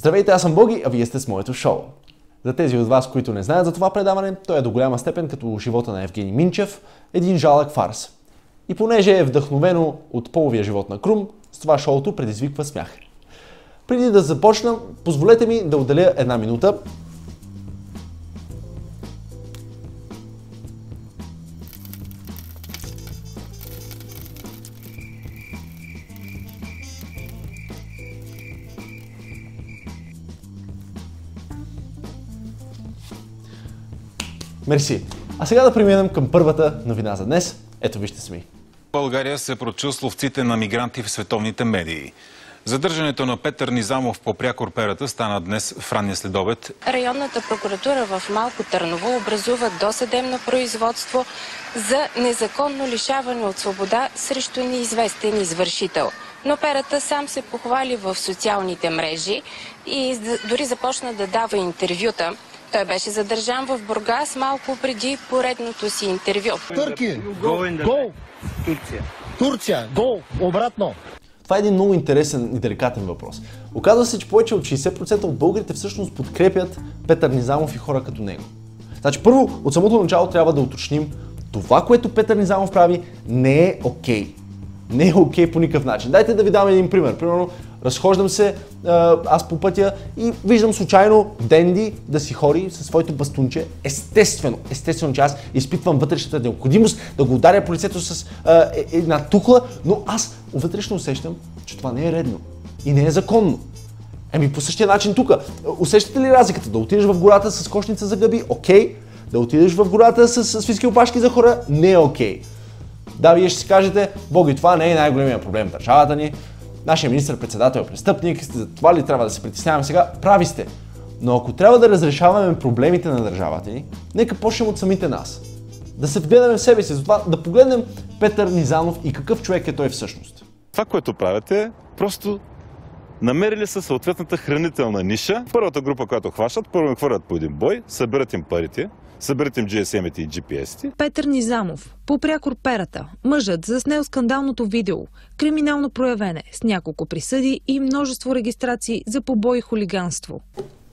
Здравейте, аз съм Боги, а вие сте с моето шоу. За тези от вас, които не знаят за това предаване, то е до голяма степен като живота на Евгений Минчев, един жалък фарс. И понеже е вдъхновено от половия живот на Крум, с това шоуто предизвиква смях. Преди да започна, позволете ми да отделя една минута. Мерси. А сега да преминем към първата новина за днес. Ето вижте сами. България се прочу с ловците на мигранти в световните медии. Задържането на Петър Низамов по прякор перата стана днес в ранния следобед. Районната прокуратура в Малко Търново образува досъдебно производство за незаконно лишаване от свобода срещу неизвестен извършител. Но перата сам се похвали в социалните мрежи и дори започна да дава интервюта. Той беше задържан в Бургас малко преди поредното си интервю. Турки! Гол! Турция! Гол! Обратно! Това е един много интересен и деликатен въпрос. Оказва се, че повече от 60% от българите всъщност подкрепят Петър Низамов и хора като него. Значи първо, от самото начало трябва да уточним, това, което Петър Низамов прави, не е окей. Не е окей по никакъв начин. Дайте да ви дам един пример. Примерно, разхождам се аз по пътя и виждам случайно Денди да си хори със своето бастунче. Естествено, че аз изпитвам вътрешната необходимост да го ударя по лицето с една тухла, но аз вътрешно усещам, че това не е редно и не е законно. Еми по същия начин тук. Усещате ли разликата? Да отидеш в гората с кошница за гъби? Окей. Да отидеш в гората с фиски опашки за хора? Не е окей. Да, вие ще си кажете, Боги, това не е най-големия проблем в държавата ни. Нашия министър-председател е престъпник, за това ли трябва да се притесняваме сега? Прави сте. Но ако трябва да разрешаваме проблемите на държавата ни, нека почнем от самите нас. Да се вгледаме в себе си, затова да погледнем Петър Низамов и какъв човек е той всъщност. Това, което правят е просто намерили са съответната хранителна ниша. Първата група, която хващат, първо им хвърлят по един бой, съберат им парите, съберат им GSM-ите и GPS-ите. Петър Низамов, по прякор перата, мъжът заснел скандалното видео, криминално проявене с няколко присъди и множество регистрации за побой и хулиганство.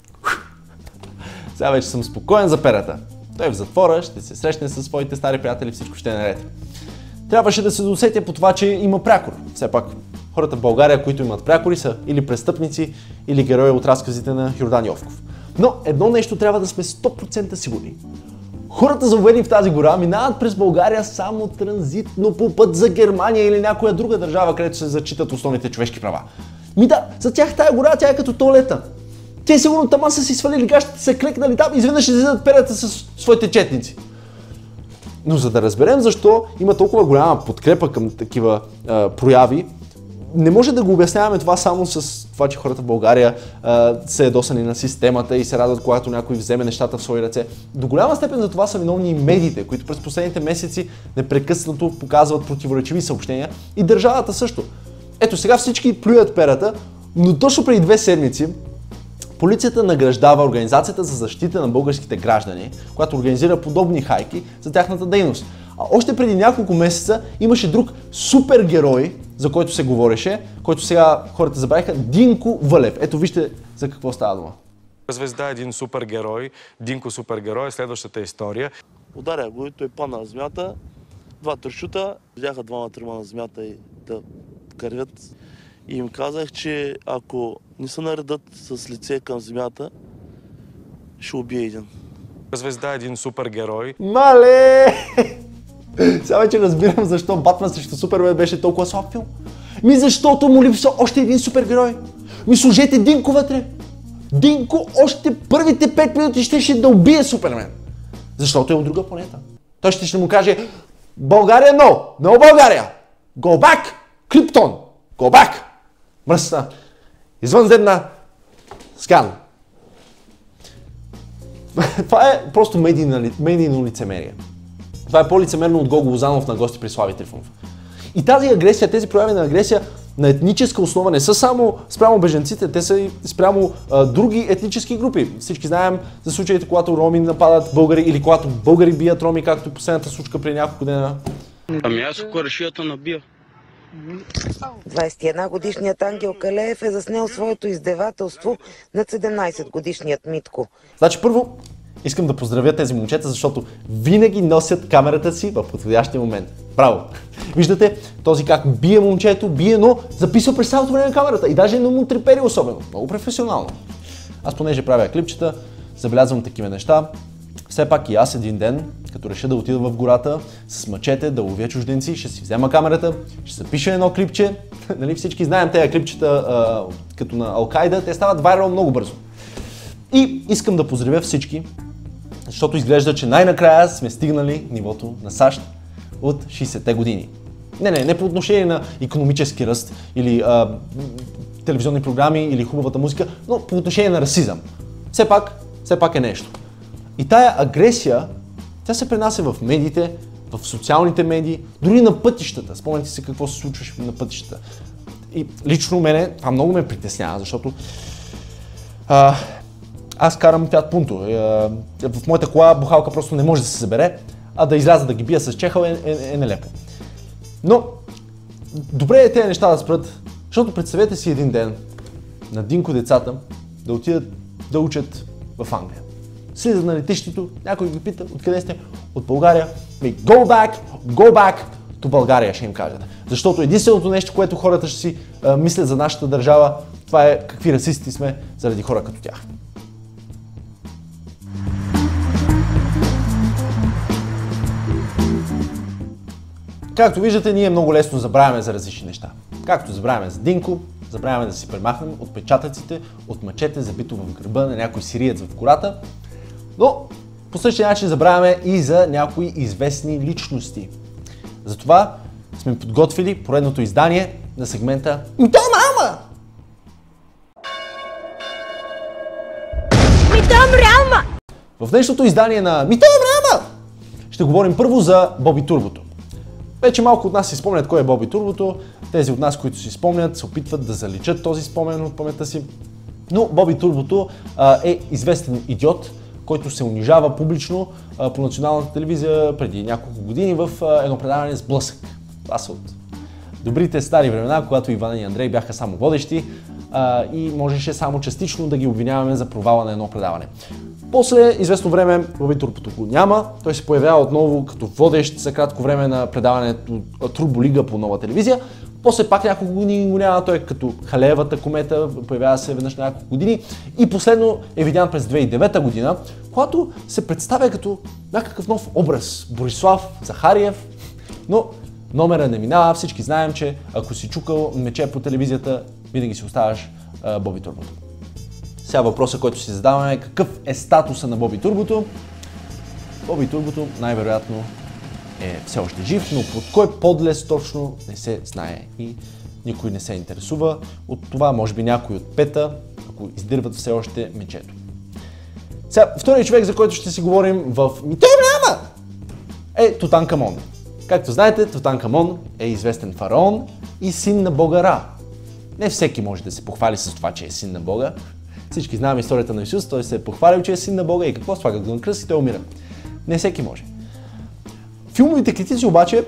Сега вече съм спокоен за перата. Той е в затвора, ще се срещне със своите стари приятели, всичко ще е наред. Трябваше да се досетя по това, че има прякор. Все пак хората в България, които имат прякори, са или престъпници, или герои от разказите на Йордан Йовков. Но едно нещо трябва да сме 100% сигурни. Хората, заловени в тази гора, минават през България само транзитно по път за Германия или някоя друга държава, където се зачитат основните човешки права. Да, за тях тая гора, тя е като туалета. Те сигурно тама са си свалили гащите, са клекнали там и изведнъж ще излизат перата с своите четници. Но за да разберем защо има толкова голяма подкрепа към такива прояви, не може да го обясняваме това само с това, че хората в България се ядосани на системата и се радват, когато някой вземе нещата в свои ръце. До голяма степен за това са виновни и медиите, които през последните месеци непрекъснато показват противоречиви съобщения, и държавата също. Ето сега всички плюят перата, но точно преди 2 седмици полицията награждава Организацията за защита на българските граждани, която организира подобни хайки за тяхната дейност. А още преди няколко месеца имаше друг супергерой, за който се говореше, който сега хората забравиха, Динко Вълев. Ето вижте за какво става дума. Звезда е един супергерой, Динко супергерой, следващата история. Ударя го и той падна на земята, 2 тършута, видяха 2-3 на земята и да кървят. И им казах, че ако не се наредат с лице към земята, ще убие един. Звезда е един супергерой. Мале! Сега вече разбирам защо Батман срещу Супермен беше толкова слаб филм. Защото му липсва още един супергерой. Сложете Динко вътре. Динко още първите 5 минути щеше да убие Супермен. Защото е от друга планета. Той ще му каже: България no! No България! Go back! Криптон! Go back! Мръсна! Извънземна! Скан! Това е просто медийно лицемерие. Това е по-лицемерно от Гого Лозанов на гости при Слави Трифонов. И тази агресия, тези прояви на агресия на етническа основа не са само спрямо бежанците, те са и спрямо други етнически групи. Всички знаем за случаите, когато роми нападат българи или когато българи бият роми, както последната случка преди няколко дена. Ами аз корешията набия. 21-годишният Ангел Калеев е заснел своето издевателство над 17-годишният Митко. Значи първо искам да поздравя тези момчета, защото винаги носят камерата си в подходящия момент. Браво! Виждате този как бие момчето, бие, но записва през цялото време камерата и даже не му трепери особено. Много професионално. Аз понеже правя клипчета, забелязвам такива неща. Все пак и аз един ден, като реша да отида в гората с мачете, да ловя чужденци, ще си взема камерата, ще запиша едно клипче. Нали, всички знаем тези клипчета като на Ал-Кайда, те стават вайрал много бързо. И искам да поздравя всички, защото изглежда, че най-накрая сме стигнали нивото на САЩ от 60-те години. Не по отношение на икономически ръст или телевизионни програми или хубавата музика, но по отношение на расизъм. Все пак е нещо. И тая агресия, тя се пренася в медиите, в социалните медии, дори на пътищата. Спомняте се какво се случваше на пътищата. И лично мене това много ме притеснява, защото аз карам Fiat Punto. В моята кола бухалка просто не може да се събере, а да изляза да ги бия с чехъл е нелепо. Но добре е тези неща да спрат, защото представете си един ден на Динко децата да отидат да учат в Англия. Слизат на летището, някой ги пита откъде сте, от България. Go back to България, ще им кажат. Защото единственото нещо, което хората ще си мислят за нашата държава, това е какви расисти сме заради хора като тях. Както виждате, ние много лесно забравяме за различни неща. Както забравяме за Динко, забравяме да си премахнем отпечатъците от мачете, забито в гърба на някой сириец в кората. Но по същия начин забравяме и за някои известни личности. Затова сме подготвили поредното издание на сегмента Мито мама! Мито мрама! В днешното издание на Мито мрама ще говорим първо за Боби Турбото. Вече малко от нас си спомнят кой е Боби Турбото. Тези от нас, които си спомнят, се опитват да заличат този спомен от паметта си. Но Боби Турбото е известен идиот, който се унижава публично по националната телевизия преди няколко години в едно предаване с блъсък. Това са от добрите стари времена, когато Иван и Андрей бяха само водещи и можеше само частично да ги обвиняваме за провала на едно предаване. После известно време Боби Турбото го няма, той се появява отново като водещ за кратко време на предаването Турболига по Нова телевизия. После пак няколко години го няма, той е като Халеевата комета, появява се веднъж на няколко години и последно е видян през 2009 година, когато се представя като някакъв нов образ. Борислав Захариев, но номера не минава, всички знаем, че ако си чукал мече по телевизията, винаги си оставаш Боби Турбото. Сега въпросът, който си задаваме е какъв е статуса на Боби Турбото. Боби Турбото най-вероятно е все още жив, но под кой подлез точно не се знае и никой не се интересува. От това може би някой от пета, ако издирват все още мечето. Сега, вторият човек, за който ще си говорим в Мито мрама, е Тутанкамон. Както знаете, Тутанкамон е известен фараон и син на бога Ра. Не всеки може да се похвали с това, че е син на бога. Всички знаем историята на Исус, той се е похвалил, че е син на бога и какво слага го на кръст и той умира. Не всеки може. Филмовите критици обаче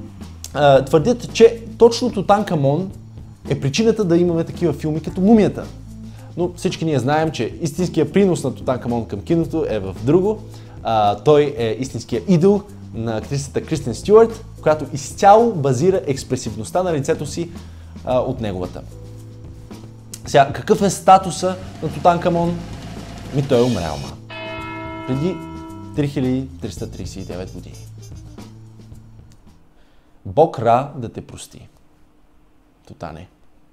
твърдят, че точно Тутанкамон е причината да имаме такива филми като Мумията. Но всички ние знаем, че истинският принос на Тутанкамон към киното е в друго. Той е истинският идол на актрисата Кристен Стюарт, която изцяло базира експресивността на лицето си от неговата. Сега, какъв е статуса на Тутанкамон? Той е умрял преди 3339 години. Бог Ра да те прости. Тутане.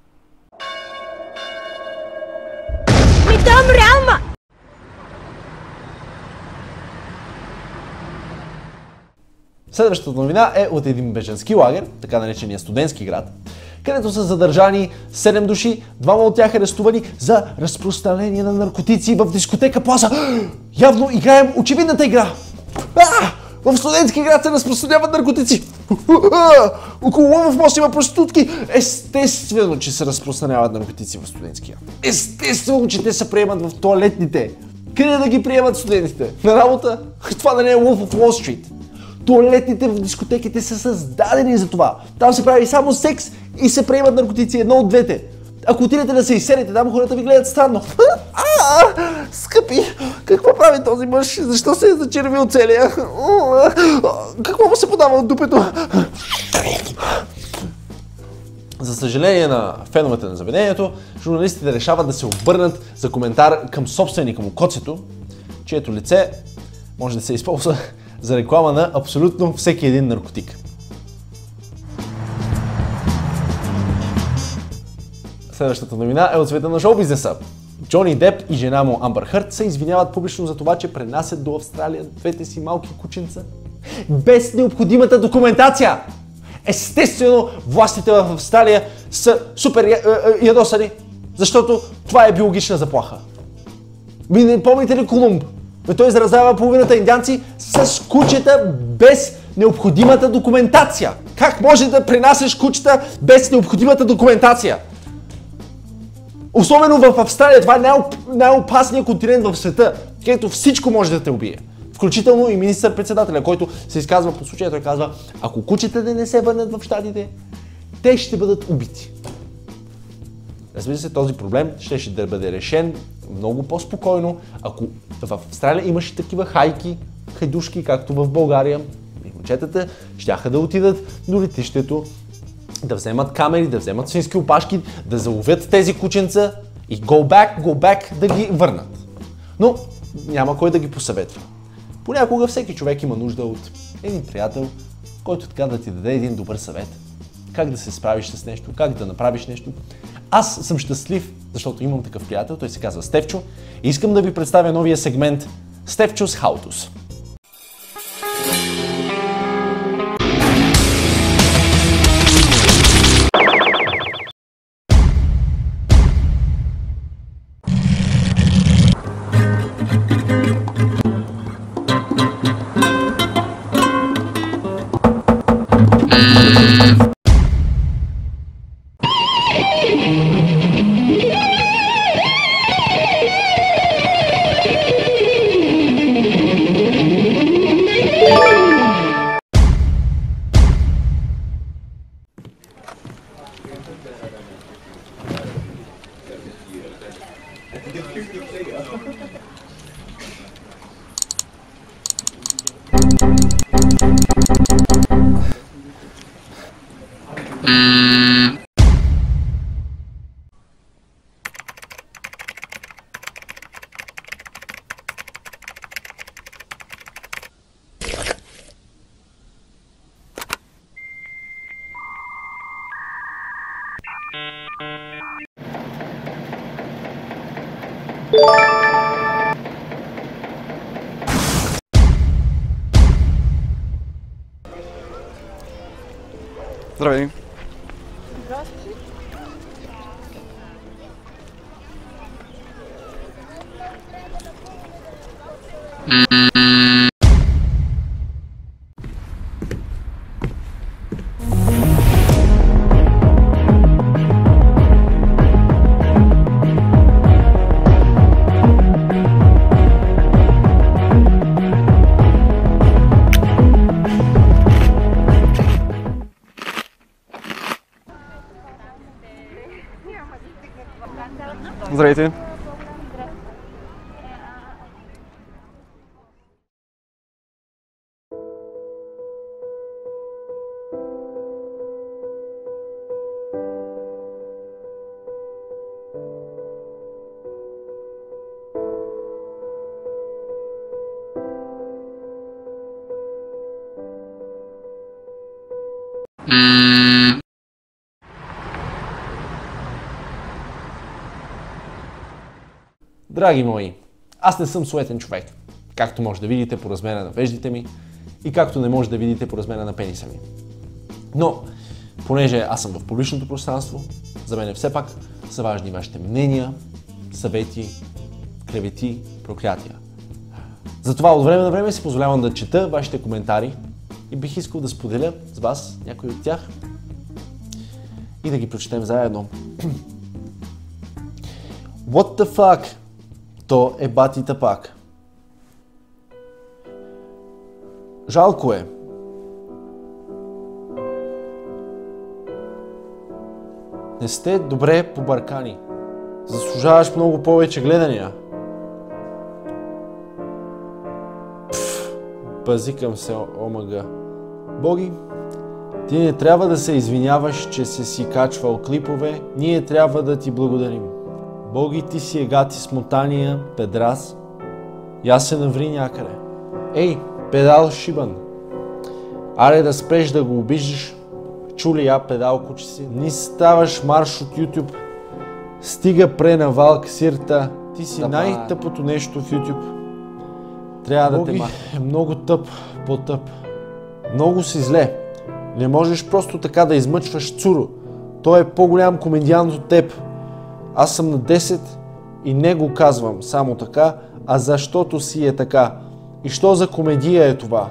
Следващата новина е от един бежански лагер, така наречения студентски град, където са задържани 7 души, 2 от тях арестувани за разпространение на наркотици в дискотека Плаза. Явно играем очевидната игра. В студентски град се разпространяват наркотици. Около Лъвов мост има проститутки. Естествено, че се разпространяват наркотици в студентския. Естествено, че те се приемат в тоалетните. Къде да ги приемат студентите? На работа? Това да не е Wolf of Wall Street. Туалетните в дискотеките са създадени за това. Там се прави само секс и се приемат наркотици, едно от двете. Ако отидете да се изселите, там хората ви гледат странно. Скъпи, какво прави този мъж? Защо се е зачервил целия? Какво му се подава от дупето? За съжаление на феновете на заведението, журналистите решават да се обърнат за коментар към собственика му, Коцето, чието лице може да се използва за реклама на абсолютно всеки един наркотик. Следващата новина е от света на шоу-бизнеса. Джони Деп и жена му Амбър Хърд се извиняват публично за това, че пренасят до Австралия двете си малки кученца без необходимата документация. Естествено, властите в Австралия са супер ядосани, защото това е биологична заплаха. Вие не помните ли Колумб? Той заразява половината индианци с кучета без необходимата документация. Как може да пренасяш кучета без необходимата документация? Особено в Австралия, това е най-опасният континент в света, където всичко може да те убие. Включително и министър-председателя, който се изказва по случая, той казва, ако кучетата не се върнат в щатите, те ще бъдат убити. Разбира се, този проблем ще да бъде решен много по-спокойно, ако в Австралия имаше такива хайдушки, както в България. И момчетата щяха да отидат до летището, да вземат камери, да вземат свински опашки, да заловят тези кученца и go back, да ги върнат. Но няма кой да ги посъветва. Понякога всеки човек има нужда от един приятел, който така да ти даде един добър съвет. Как да се справиш с нещо, как да направиш нещо. Аз съм щастлив, защото имам такъв приятел, той се казва Стефчо и искам да ви представя новия сегмент Стефчо's How-Tos. Здравей! Здравейте! Драги мои, аз не съм суетен човек, както може да видите по размера на веждите ми и както не може да видите по размера на пениса ми. Но, понеже аз съм в публичното пространство, за мен все пак са важни вашите мнения, съвети, клевети, проклятия. Затова от време на време си позволявам да чета вашите коментари и бих искал да споделя с вас някои от тях и да ги прочетем заедно. What the fuck? То е бати тапак. Жалко е, Не сте добре побъркани. Заслужаваш много повече гледания. Базикам се, омага. Боги, ти не трябва да се извиняваш, че си качвал клипове. Ние трябва да ти благодарим. Боги, ти си егати смотания, педрас. Я се наври някъде. Ей, педал шибан. Аре да спреш да го обиждаш. Чули я педалко, че си. Ни ставаш марш от YouTube. Стига пренавал ксирта. Ти си най-тъпото нещо в YouTube. Трябва да те махне. Е много тъп, по-тъп. Много си зле. Не можеш просто така да измъчваш Цуро. Той е по-голям комедиант от теб. Аз съм на 10 и не го казвам само така, а защото си е така. И що за комедия е това?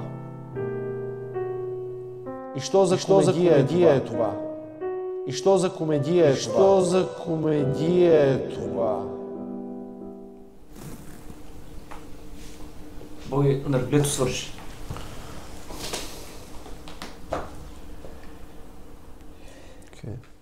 И що за комедия е това? И що за комедия е това? И що за комедия е това? Боги, наргилето свърши. Okay.